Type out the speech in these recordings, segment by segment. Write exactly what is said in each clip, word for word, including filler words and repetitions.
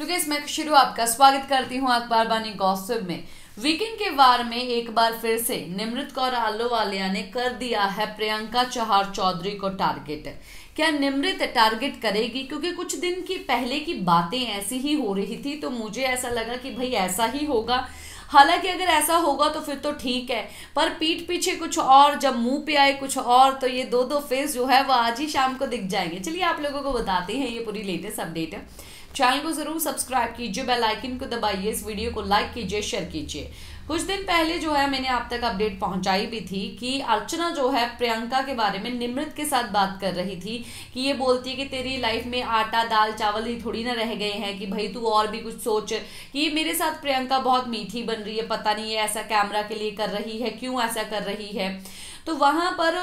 तो गाइस मैं शुरू आपका स्वागत करती हूँ अखबार बानी गॉसिप में। वीकेंड के वार में एक बार फिर से निमृत कौर आहलूवालिया ने कर दिया है प्रियंका चहार चौधरी को टारगेट। क्या निमृत टारगेट करेगी? क्योंकि कुछ दिन की पहले की बातें ऐसी ही हो रही थी, तो मुझे ऐसा लगा कि भाई ऐसा ही होगा। हालांकि अगर ऐसा होगा तो फिर तो ठीक है, पर पीठ पीछे कुछ और, जब मुंह पे आए कुछ और, तो ये दो दो फेस जो है वो आज ही शाम को दिख जाएंगे। चलिए आप लोगों को बताते हैं ये पूरी लेटेस्ट अपडेट है। चैनल को जरूर सब्सक्राइब कीजिए, बेल आइकन को दबाइए, इस वीडियो को लाइक कीजिए, शेयर कीजिए। कुछ दिन पहले जो है मैंने आप तक अपडेट पहुंचाई भी थी कि अर्चना जो है प्रियंका के बारे में निमृत के साथ बात कर रही थी कि ये बोलती है कि तेरी लाइफ में आटा दाल चावल ही थोड़ी ना रह गए हैं, कि भाई तू और भी कुछ सोच, कि मेरे साथ प्रियंका बहुत मीठी बन रही है, पता नहीं ये ऐसा कैमरा के लिए कर रही है, क्यों ऐसा कर रही है। तो वहां पर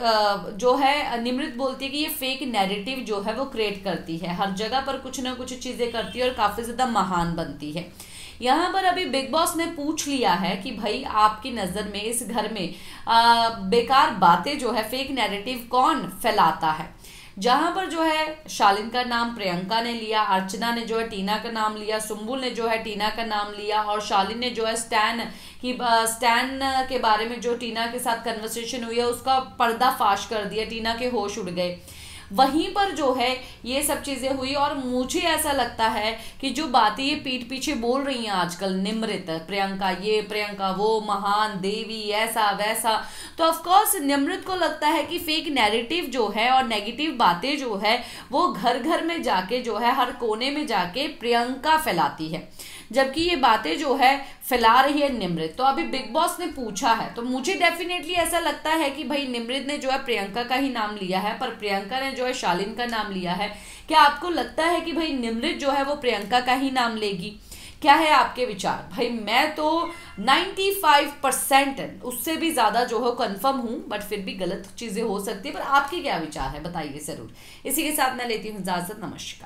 जो है निमृत बोलती है कि ये फेक नैरेटिव जो है वो क्रिएट करती है, हर जगह पर कुछ ना कुछ चीजें करती है और काफी ज्यादा महान बनती है। यहाँ पर अभी बिग बॉस ने पूछ लिया है कि भाई आपकी नज़र में इस घर में आ, बेकार बातें जो है फेक नैरेटिव कौन फैलाता है। जहां पर जो है शालीन का नाम प्रियंका ने लिया, अर्चना ने जो है टीना का नाम लिया, सुम्बुल ने जो है टीना का नाम लिया, और शालीन ने जो है स्टैन की स्टैन के बारे में जो टीना के साथ कन्वर्सेशन हुई है उसका पर्दाफाश कर दिया, टीना के होश उड़ गए। वहीं पर जो है ये सब चीजें हुई, और मुझे ऐसा लगता है कि जो बातें ये पीठ पीछे बोल रही हैं आजकल निमृत, प्रियंका ये प्रियंका वो महान देवी ऐसा वैसा, तो ऑफ कोर्स निमृत को लगता है कि फेक नैरेटिव जो है और नेगेटिव बातें जो है वो घर घर में जाके जो है हर कोने में जाके प्रियंका फैलाती है, जबकि ये बातें जो है फैला रही है निमृत। तो अभी बिग बॉस ने पूछा है, तो मुझे डेफिनेटली ऐसा लगता है कि भाई निमृत ने जो है प्रियंका का ही नाम लिया है, पर प्रियंका ने जो है शालीन का नाम लिया है। क्या आपको लगता है कि भाई निमृत जो है वो प्रियंका का ही नाम लेगी? क्या है आपके विचार? भाई मैं तो पचानवे परसेंट उससे भी ज्यादा जो है कंफर्म हूं, बट फिर भी गलत चीजें हो सकती है। पर आपके क्या विचार है बताइए जरूर। इसी के साथ मैं लेती हूँ इजाजत, नमस्कार।